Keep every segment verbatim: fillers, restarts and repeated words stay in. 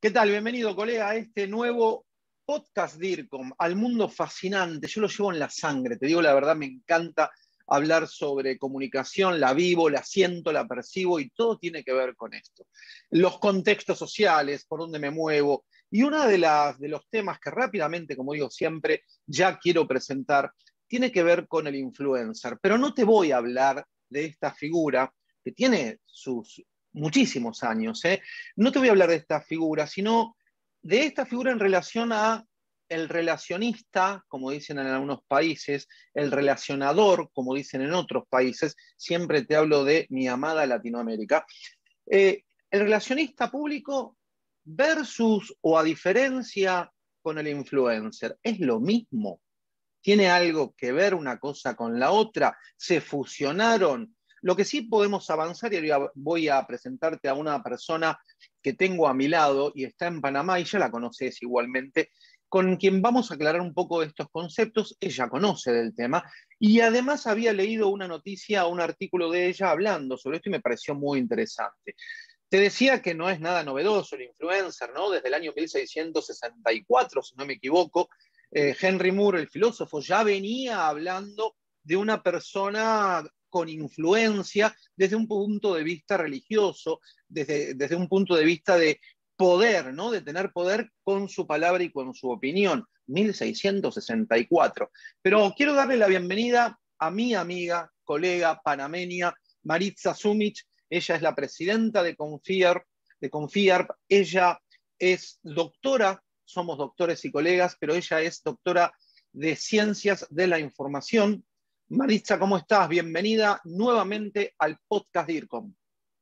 ¿Qué tal? Bienvenido, colega, a este nuevo podcast DIRCOM, al mundo fascinante. Yo lo llevo en la sangre, te digo la verdad, me encanta hablar sobre comunicación, la vivo, la siento, la percibo y todo tiene que ver con esto. Los contextos sociales, por donde me muevo. Y uno de, las, de los temas que rápidamente, como digo siempre, ya quiero presentar, tiene que ver con el influencer. Pero no te voy a hablar de esta figura que tiene sus muchísimos años, ¿eh? No te voy a hablar de esta figura, sino de esta figura en relación a el relacionista, como dicen en algunos países, el relacionador, como dicen en otros países. Siempre te hablo de mi amada Latinoamérica. Eh, el relacionista público versus o a diferencia con el influencer, ¿es lo mismo? ¿Tiene algo que ver una cosa con la otra? ¿Se fusionaron? Lo que sí podemos avanzar, y voy a presentarte a una persona que tengo a mi lado y está en Panamá, y ya la conoces igualmente, con quien vamos a aclarar un poco estos conceptos. Ella conoce del tema y además había leído una noticia, un artículo de ella hablando sobre esto y me pareció muy interesante. Te decía que no es nada novedoso el influencer, ¿no? Desde el año mil seiscientos sesenta y cuatro, si no me equivoco, eh, Henry Moore, el filósofo, ya venía hablando de una persona con influencia desde un punto de vista religioso, desde, desde un punto de vista de poder, ¿no? De tener poder con su palabra y con su opinión. mil seiscientos sesenta y cuatro. Pero quiero darle la bienvenida a mi amiga, colega panameña, Maritza Sumich. Ella es la presidenta de Confiarp, de Confiarp. Ella es doctora, somos doctores y colegas, pero ella es doctora de Ciencias de la Información. Maritza, ¿cómo estás? Bienvenida nuevamente al podcast DIRCOM.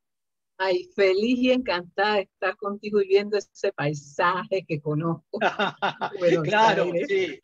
Ay, feliz y encantada de estar contigo y viendo ese paisaje que conozco. Claro, Aires. sí.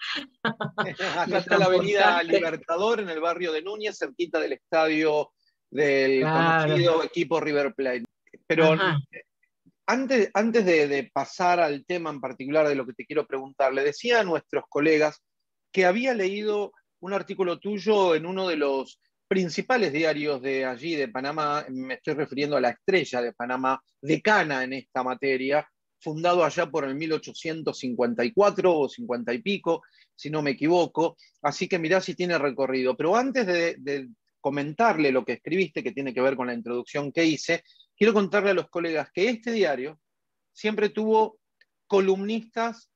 Acá está la avenida Libertador, en el barrio de Núñez, cerquita del estadio del claro. conocido equipo River Plate. Pero Ajá. antes, antes de, de pasar al tema en particular de lo que te quiero preguntar, le decía a nuestros colegas que había leído un artículo tuyo en uno de los principales diarios de allí, de Panamá. Me estoy refiriendo a La Estrella de Panamá, decana en esta materia, fundado allá por el mil ochocientos cincuenta y cuatro o cincuenta y pico, si no me equivoco. Así que mirá si tiene recorrido. Pero antes de, de comentarle lo que escribiste, que tiene que ver con la introducción que hice, quiero contarle a los colegas que este diario siempre tuvo columnistas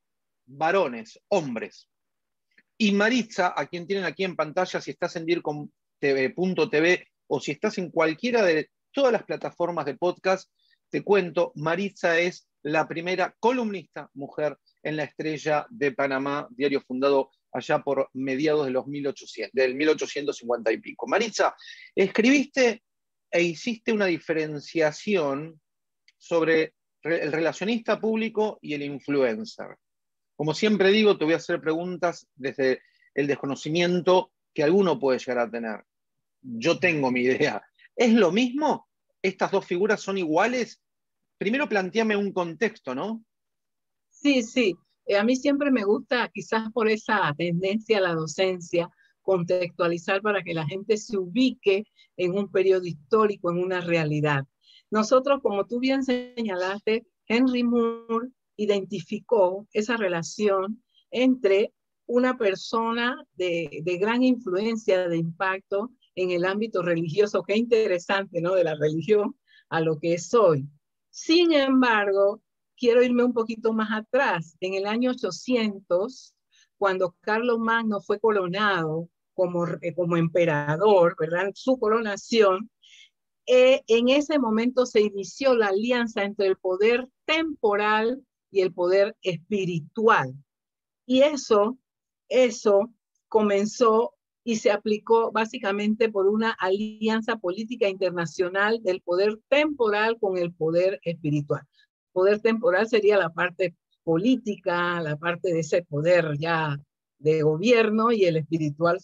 varones, hombres. Y Maritza, a quien tienen aquí en pantalla, si estás en dircom punto t v o si estás en cualquiera de todas las plataformas de podcast, te cuento, Maritza es la primera columnista mujer en La Estrella de Panamá, diario fundado allá por mediados de los mil ochocientos, del mil ochocientos cincuenta y pico. Maritza, escribiste e hiciste una diferenciación sobre el relacionista público y el influencer. Como siempre digo, te voy a hacer preguntas desde el desconocimiento que alguno puede llegar a tener. Yo tengo mi idea. ¿Es lo mismo? ¿Estas dos figuras son iguales? Primero plantéame un contexto, ¿no? Sí, sí. Eh, a mí siempre me gusta, quizás por esa tendencia a la docencia, contextualizar para que la gente se ubique en un periodo histórico, en una realidad. Nosotros, como tú bien señalaste, Henry Moore identificó esa relación entre una persona de, de gran influencia, de impacto en el ámbito religioso. Qué interesante, ¿no? De la religión a lo que es hoy. Sin embargo, quiero irme un poquito más atrás. En el año ochocientos, cuando Carlomagno fue coronado como, como emperador, ¿verdad? Su coronación, eh, en ese momento se inició la alianza entre el poder temporal y el poder espiritual. Y eso, eso comenzó y se aplicó básicamente por una alianza política internacional del poder temporal con el poder espiritual. Poder temporal sería la parte política, la parte de ese poder ya de gobierno, y el espiritual,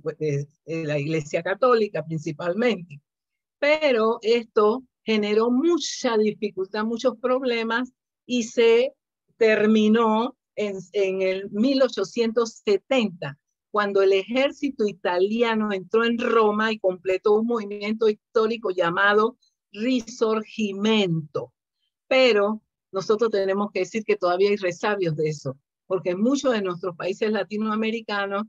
la Iglesia Católica principalmente. Pero esto generó mucha dificultad, muchos problemas, y se terminó en, en el mil ochocientos setenta, cuando el ejército italiano entró en Roma y completó un movimiento histórico llamado Risorgimento. Pero nosotros tenemos que decir que todavía hay resabios de eso, porque en muchos de nuestros países latinoamericanos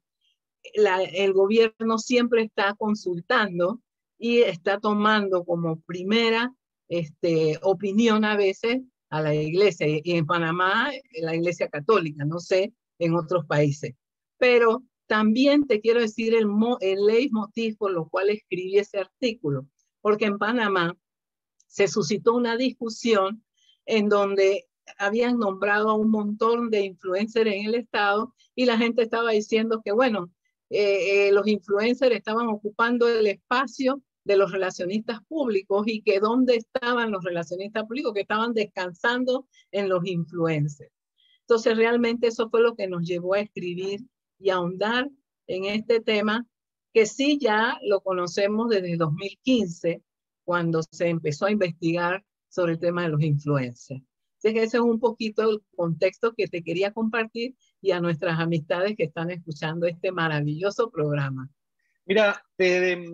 la, el gobierno siempre está consultando y está tomando como primera este, opinión a veces a la iglesia, y en Panamá la iglesia católica, no sé, en otros países. Pero también te quiero decir el, el leitmotiv por lo cual escribí ese artículo, porque en Panamá se suscitó una discusión en donde habían nombrado a un montón de influencers en el Estado y la gente estaba diciendo que, bueno, eh, eh, los influencers estaban ocupando el espacio de los relacionistas públicos y que dónde estaban los relacionistas públicos, que estaban descansando en los influencers. Entonces, realmente eso fue lo que nos llevó a escribir y a ahondar en este tema, que sí ya lo conocemos desde dos mil quince, cuando se empezó a investigar sobre el tema de los influencers. Así que ese es un poquito el contexto que te quería compartir y a nuestras amistades que están escuchando este maravilloso programa. Mira, eh,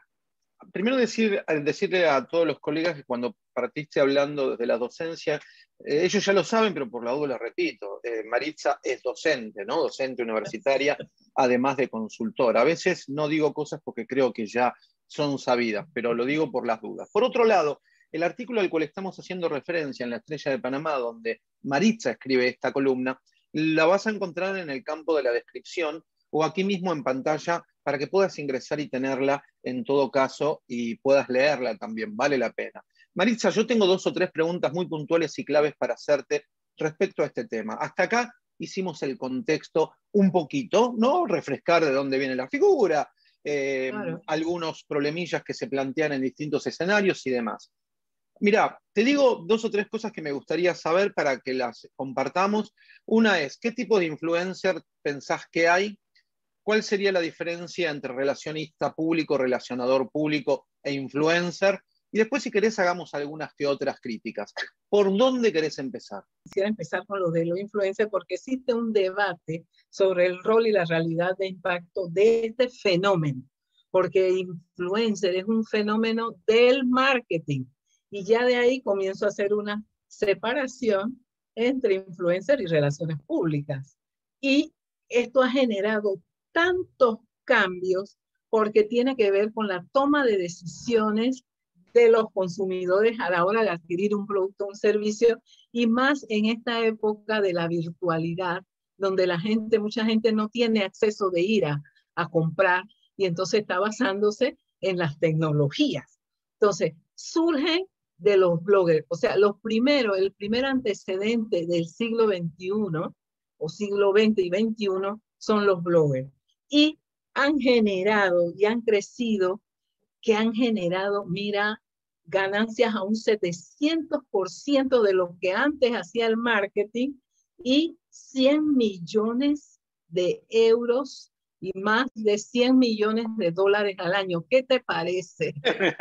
primero decir, decirle a todos los colegas que cuando partiste hablando de la docencia, eh, ellos ya lo saben, pero por la duda lo repito, eh, Maritza es docente, ¿no? Docente universitaria, además de consultora. A veces no digo cosas porque creo que ya son sabidas, pero lo digo por las dudas. Por otro lado, el artículo al cual estamos haciendo referencia en La Estrella de Panamá, donde Maritza escribe esta columna, la vas a encontrar en el campo de la descripción o aquí mismo en pantalla para que puedas ingresar y tenerla en todo caso y puedas leerla también, vale la pena. Maritza, yo tengo dos o tres preguntas muy puntuales y claves para hacerte respecto a este tema. Hasta acá hicimos el contexto un poquito, ¿no? Refrescar de dónde viene la figura, eh, claro. Algunos problemillas que se plantean en distintos escenarios y demás. Mira, te digo dos o tres cosas que me gustaría saber para que las compartamos. Una es, ¿qué tipo de influencer pensás que hay? ¿Cuál sería la diferencia entre relacionista público, relacionador público e influencer? Y después, si querés, hagamos algunas que otras críticas. ¿Por dónde querés empezar? Quisiera empezar con lo de los influencers porque existe un debate sobre el rol y la realidad de impacto de este fenómeno. Porque influencer es un fenómeno del marketing. Y ya de ahí comienzo a hacer una separación entre influencer y relaciones públicas. Y esto ha generado tantos cambios porque tiene que ver con la toma de decisiones de los consumidores a la hora de adquirir un producto o un servicio, y más en esta época de la virtualidad, donde la gente, mucha gente no tiene acceso de ir a, a comprar, y entonces está basándose en las tecnologías. Entonces, surgen de los bloggers, o sea, los primeros, el primer antecedente del siglo veintiuno, o siglo veinte y veintiuno, son los bloggers. Y han generado y han crecido, que han generado, mira, ganancias a un setecientos por ciento de lo que antes hacía el marketing y cien millones de euros y más de cien millones de dólares al año. ¿Qué te parece?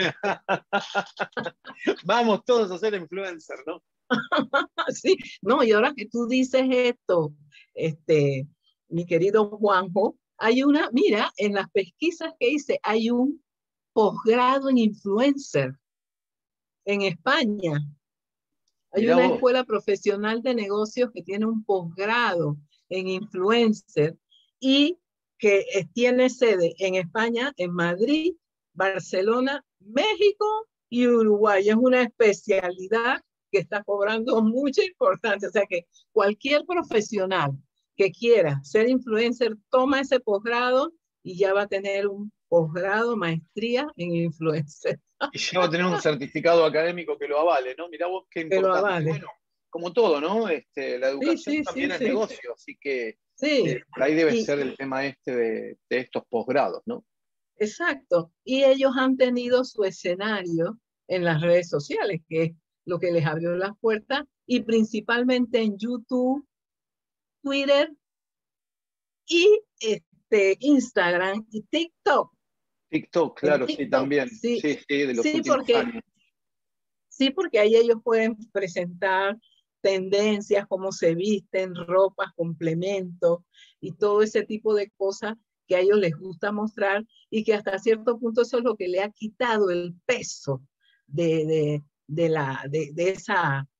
Vamos todos a ser influencers, ¿no? Sí, no, y ahora que tú dices esto, este, mi querido Juanjo, hay una, mira, en las pesquisas que hice, hay un posgrado en influencer en España. Hay Mirá una vos. Escuela profesional de negocios que tiene un posgrado en influencer y que tiene sede en España, en Madrid, Barcelona, México y Uruguay. Es una especialidad que está cobrando mucha importancia. O sea que cualquier profesional que quiera ser influencer toma ese posgrado y ya va a tener un posgrado, maestría en influencer. Y ya va a tener un certificado académico que lo avale, ¿no? Mirá vos qué importante. Que lo avale. Bueno, como todo, ¿no? Este, la educación sí, sí, también sí, es sí. negocio, así que sí. eh, por ahí debe y, ser el tema este de, de estos posgrados, ¿no? Exacto. Y ellos han tenido su escenario en las redes sociales, que es lo que les abrió las puertas, y principalmente en YouTube, Twitter y este, Instagram y TikTok. TikTok, claro, TikTok, sí, también. Sí, sí, sí de los sí, últimos porque, años. Sí, porque ahí ellos pueden presentar tendencias, cómo se visten, ropas, complementos y todo ese tipo de cosas que a ellos les gusta mostrar y que hasta cierto punto eso es lo que le ha quitado el peso de, de, de, la, de, de esa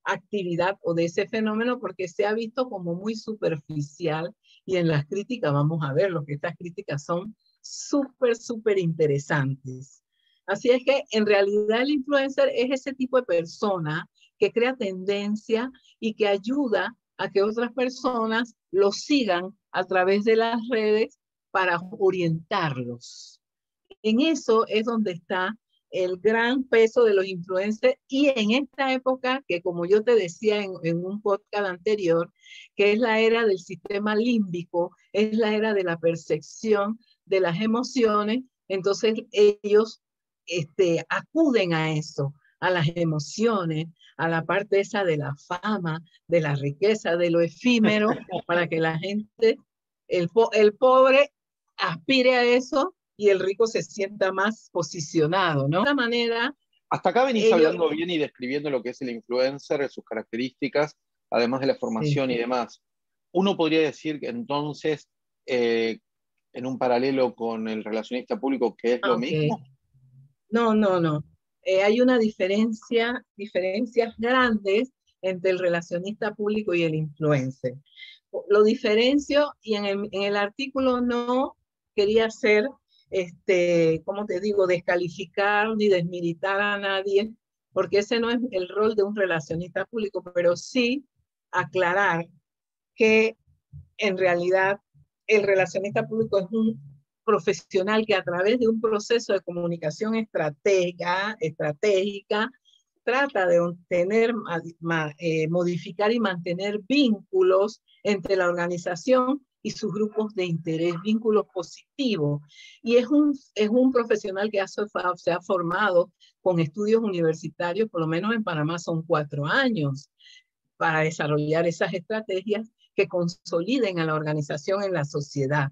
actividad o de ese fenómeno porque se ha visto como muy superficial y en las críticas vamos a ver lo que estas críticas son súper, súper interesantes. Así es que en realidad el influencer es ese tipo de persona que crea tendencia y que ayuda a que otras personas lo sigan a través de las redes para orientarlos. En eso es donde está el gran peso de los influencers y en esta época que, como yo te decía en, en un podcast anterior, que es la era del sistema límbico, es la era de la percepción de las emociones, entonces ellos este, acuden a eso, a las emociones, a la parte esa de la fama, de la riqueza, de lo efímero, para que la gente, el, po el pobre aspire a eso y el rico se sienta más posicionado, ¿no? De esta manera... Hasta acá venís ellos, hablando bien y describiendo lo que es el influencer, sus características, además de la formación sí, y demás. Uno podría decir que entonces, eh, en un paralelo con el relacionista público, que es lo ok. mismo. No, no, no. Eh, hay una diferencia, diferencias grandes entre el relacionista público y el influencer. Lo diferencio y en el, en el artículo no quería hacer, este, ¿cómo te digo?, descalificar ni desmilitar a nadie, porque ese no es el rol de un relacionista público, pero sí aclarar que en realidad el relacionista público es un profesional que a través de un proceso de comunicación estratégica, estratégica trata de obtener, eh, modificar y mantener vínculos entre la organización y sus grupos de interés, vínculos positivos. Y es un, es un profesional que ha, se ha formado con estudios universitarios, por lo menos en Panamá son cuatro años, para desarrollar esas estrategias que consoliden a la organización en la sociedad.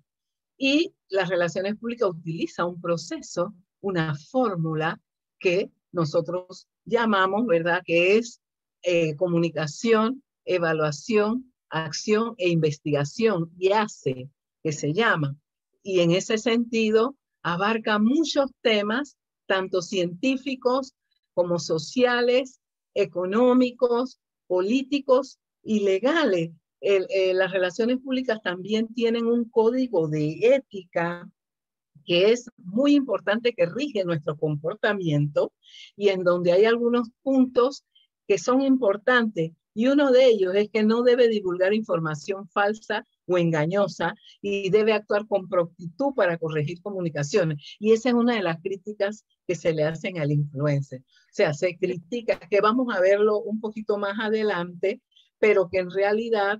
Y las relaciones públicas utilizan un proceso, una fórmula que nosotros llamamos, ¿verdad?, que es eh, comunicación, evaluación, acción e investigación, y hace, que se llama. Y en ese sentido abarca muchos temas, tanto científicos como sociales, económicos, políticos y legales. El, eh, las relaciones públicas también tienen un código de ética que es muy importante, que rige nuestro comportamiento y en donde hay algunos puntos que son importantes. Y uno de ellos es que no debe divulgar información falsa o engañosa y debe actuar con prontitud para corregir comunicaciones. Y esa es una de las críticas que se le hacen al influencer. O sea, se critica, que vamos a verlo un poquito más adelante, pero que en realidad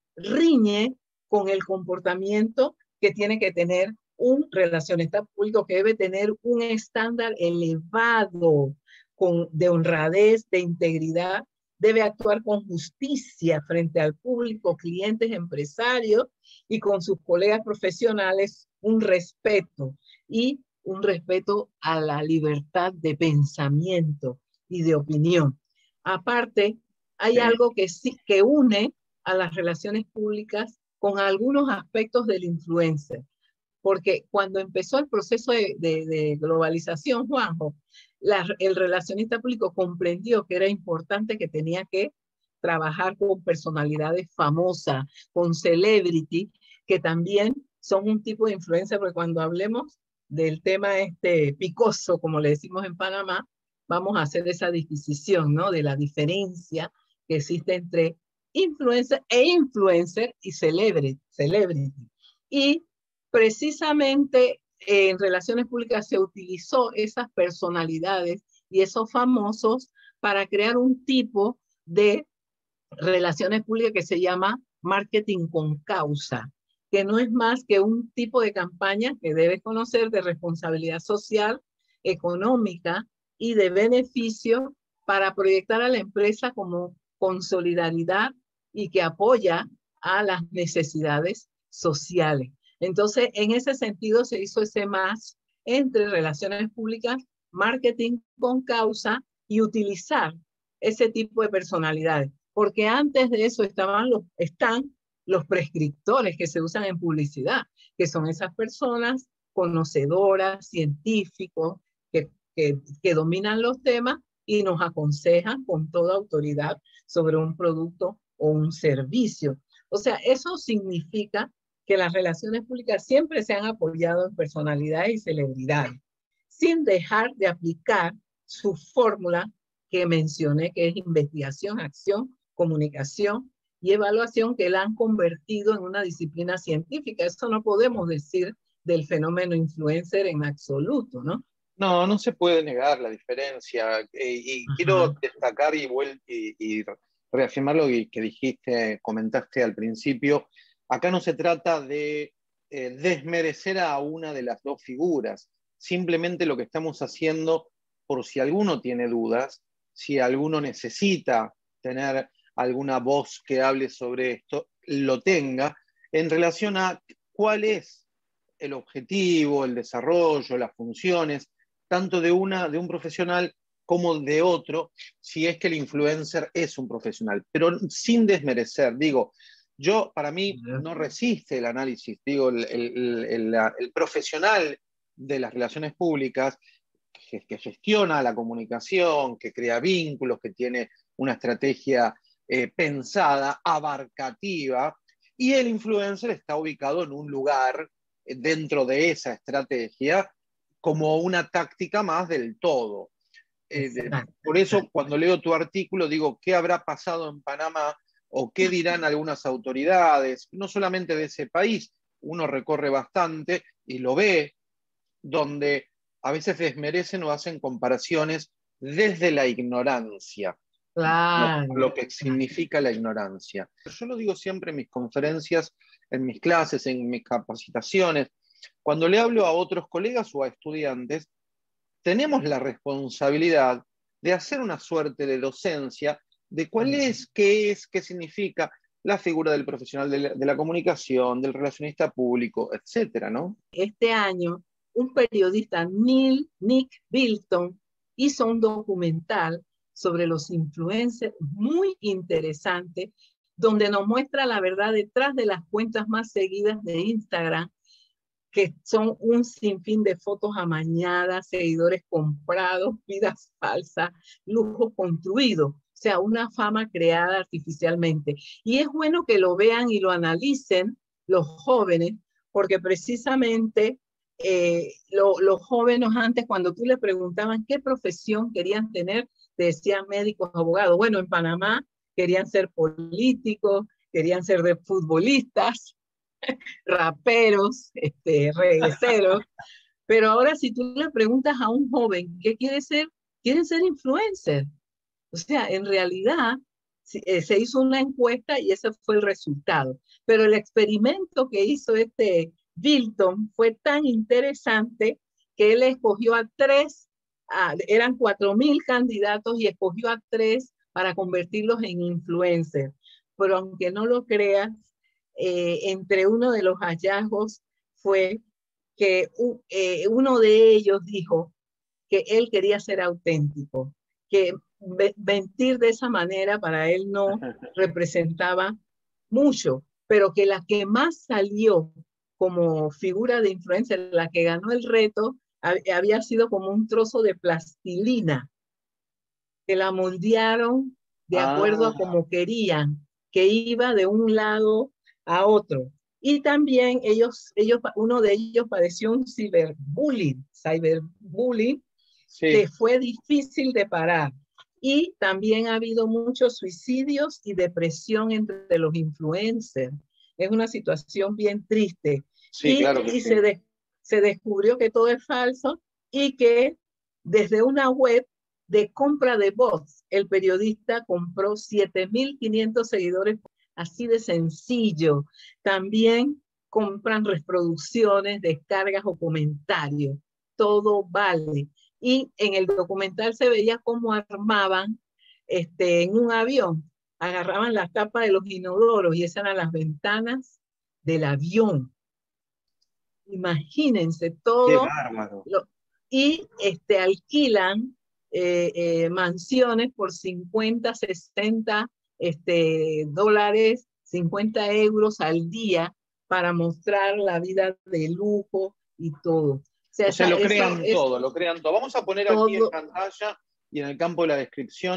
riñe con el comportamiento que tiene que tener un relacionista público, que debe tener un estándar elevado con, de honradez, de integridad, debe actuar con justicia frente al público, clientes, empresarios y con sus colegas profesionales, un respeto y un respeto a la libertad de pensamiento y de opinión. Aparte, hay Sí. algo que, sí, que une a las relaciones públicas con algunos aspectos del influencer, porque cuando empezó el proceso de, de, de globalización, Juanjo, la, el relacionista público comprendió que era importante, que tenía que trabajar con personalidades famosas, con celebrity, que también son un tipo de influencia, porque cuando hablemos del tema este picoso, como le decimos en Panamá, vamos a hacer esa disquisición, ¿no?, de la diferencia que existe entre influencer e influencer y celebrity. celebrity. Y precisamente eh, en relaciones públicas se utilizó esas personalidades y esos famosos para crear un tipo de relaciones públicas que se llama marketing con causa, que no es más que un tipo de campaña que debes conocer de responsabilidad social, económica y de beneficio para proyectar a la empresa como con solidaridad y que apoya a las necesidades sociales. Entonces, en ese sentido se hizo ese match entre relaciones públicas, marketing con causa y utilizar ese tipo de personalidades. Porque antes de eso estaban los, están los prescriptores que se usan en publicidad, que son esas personas conocedoras, científicos, que, que, que dominan los temas y nos aconsejan con toda autoridad sobre un producto o un servicio. O sea, eso significa que las relaciones públicas siempre se han apoyado en personalidades y celebridades, sin dejar de aplicar su fórmula que mencioné, que es investigación, acción, comunicación y evaluación, que la han convertido en una disciplina científica. Eso no podemos decir del fenómeno influencer en absoluto, ¿no? No, no se puede negar la diferencia. Eh, y Ajá. quiero destacar y, y, y reafirmar lo que dijiste, comentaste al principio. Acá no se trata de eh, desmerecer a una de las dos figuras. Simplemente lo que estamos haciendo, por si alguno tiene dudas, si alguno necesita tener alguna voz que hable sobre esto, lo tenga, en relación a cuál es el objetivo, el desarrollo, las funciones, tanto de, una, de un profesional como de otro, si es que el influencer es un profesional, pero sin desmerecer. Digo, yo, para mí, no resiste el análisis. Digo, el, el, el, el profesional de las relaciones públicas que, que gestiona la comunicación, que crea vínculos, que tiene una estrategia eh, pensada, abarcativa, y el influencer está ubicado en un lugar eh, dentro de esa estrategia como una táctica más del todo. Eh, de, por eso, cuando leo tu artículo, digo, ¿qué habrá pasado en Panamá o qué dirán algunas autoridades? No solamente de ese país, uno recorre bastante y lo ve, donde a veces desmerecen o hacen comparaciones desde la ignorancia, Claro, lo, lo que significa la ignorancia. Yo lo digo siempre en mis conferencias, en mis clases, en mis capacitaciones, cuando le hablo a otros colegas o a estudiantes, tenemos la responsabilidad de hacer una suerte de docencia de cuál es, qué es, qué significa la figura del profesional de la, de la comunicación, del relacionista público, etcétera, ¿no? Este año, un periodista, Neil, Nick Bilton, hizo un documental sobre los influencers muy interesante, donde nos muestra la verdad detrás de las cuentas más seguidas de Instagram, que son un sinfín de fotos amañadas, seguidores comprados, vidas falsas, lujo construido, o sea, una fama creada artificialmente. Y es bueno que lo vean y lo analicen los jóvenes, porque precisamente eh, lo, los jóvenes antes, cuando tú les preguntaban qué profesión querían tener, te decían médicos, abogados. Bueno, en Panamá querían ser políticos, querían ser de futbolistas, raperos, este, regueceros, pero ahora si tú le preguntas a un joven qué quiere ser, quieren ser influencer. O sea, en realidad se hizo una encuesta y ese fue el resultado. Pero el experimento que hizo este Bilton fue tan interesante que él escogió a tres, a, eran cuatro mil candidatos y escogió a tres para convertirlos en influencers. Pero aunque no lo creas, eh, entre uno de los hallazgos fue que uh, eh, uno de ellos dijo que él quería ser auténtico, que mentir de esa manera para él no representaba mucho, pero que la que más salió como figura de influencia, la que ganó el reto, había sido como un trozo de plastilina, que la moldearon de acuerdo Ah. a como querían, que iba de un lado a otro. Y también ellos, ellos, uno de ellos padeció un ciberbullying, cyberbullying, sí, que fue difícil de parar. Y también ha habido muchos suicidios y depresión entre los influencers. Es una situación bien triste. Sí, y claro que y sí. se, de, se descubrió que todo es falso y que desde una web de compra de bots, el periodista compró siete mil quinientos seguidores, así de sencillo. También compran reproducciones, descargas o comentarios. Todo vale. Y en el documental se veía cómo armaban este, en un avión, agarraban la tapa de los inodoros y esas eran las ventanas del avión. Imagínense todo. Qué bárbaro. Lo, y este, alquilan eh, eh, mansiones por cincuenta, sesenta este, dólares, cincuenta euros al día para mostrar la vida de lujo y todo. O sea, o sea esa, lo crean eso es todo, lo crean todo. Vamos a poner aquí en todo. pantalla y en el campo de la descripción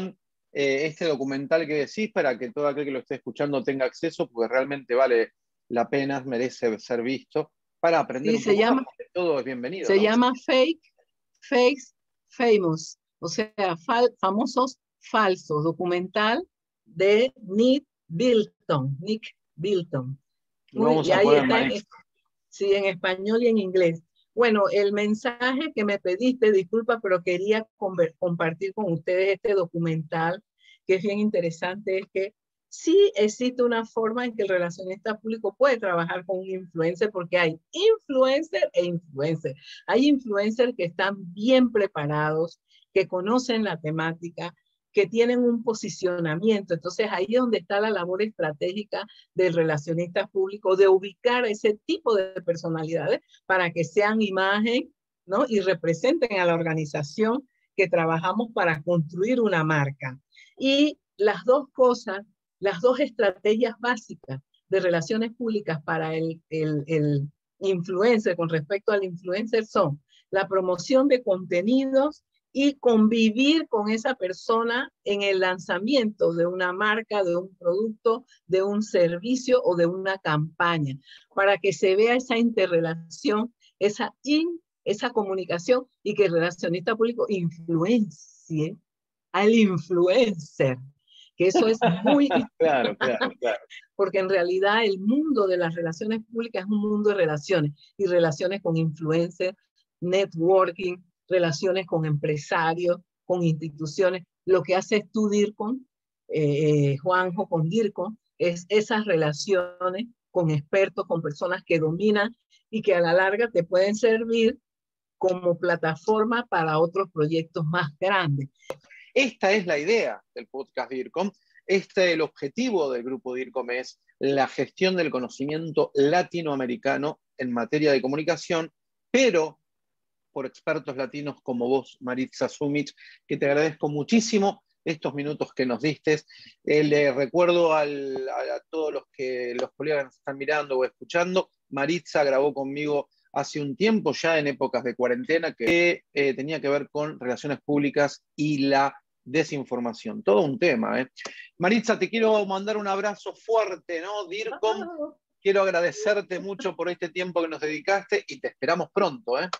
eh, este documental que decís para que todo aquel que lo esté escuchando tenga acceso, porque realmente vale la pena, merece ser visto, para aprender Sí, un se poco llama, más, porque todo es bienvenido, se ¿no? llama Fake, Fakes, Famous, o sea, fal, famosos falsos, documental de Nick Bilton, Nick Bilton. Lo Muy, vamos y a ahí poner, está, en, Maritza. sí, en español y en inglés. Bueno, el mensaje que me pediste, disculpa, pero quería compartir con ustedes este documental, que es bien interesante, es que sí existe una forma en que el relacionista público puede trabajar con un influencer, porque hay influencer e influencer. Hay influencers que están bien preparados, que conocen la temática, que tienen un posicionamiento. Entonces ahí es donde está la labor estratégica del relacionista público, de ubicar a ese tipo de personalidades para que sean imagen, ¿no? Y representen a la organización que trabajamos para construir una marca. Y las dos cosas, las dos estrategias básicas de relaciones públicas para el, el, el influencer con respecto al influencer son la promoción de contenidos y convivir con esa persona en el lanzamiento de una marca, de un producto, de un servicio o de una campaña, para que se vea esa interrelación, esa, in, esa comunicación y que el relacionista público influencie al influencer, que eso es muy Claro, claro, claro. porque en realidad el mundo de las relaciones públicas es un mundo de relaciones, y relaciones con influencers, networking, relaciones con empresarios, con instituciones. Lo que hace tú, DIRCOM, eh, Juanjo, con DIRCOM, es esas relaciones con expertos, con personas que dominan y que a la larga te pueden servir como plataforma para otros proyectos más grandes. Esta es la idea del podcast DIRCOM. Este, el objetivo del grupo DIRCOM es la gestión del conocimiento latinoamericano en materia de comunicación, pero por expertos latinos como vos, Maritza Sumich, que te agradezco muchísimo estos minutos que nos diste. Eh, le recuerdo al, a, a todos los, que, los colegas que nos están mirando o escuchando, Maritza grabó conmigo hace un tiempo, ya en épocas de cuarentena, que eh, tenía que ver con relaciones públicas y la desinformación. Todo un tema, ¿eh? Maritza, te quiero mandar un abrazo fuerte, ¿no? DIRCOM, quiero agradecerte mucho por este tiempo que nos dedicaste y te esperamos pronto, ¿eh?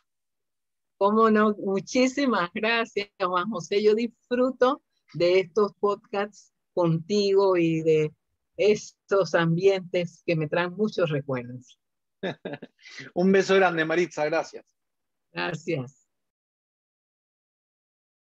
Cómo no, muchísimas gracias, Juan José. Yo disfruto de estos podcasts contigo y de estos ambientes que me traen muchos recuerdos. Un beso grande, Maritza, gracias. Gracias.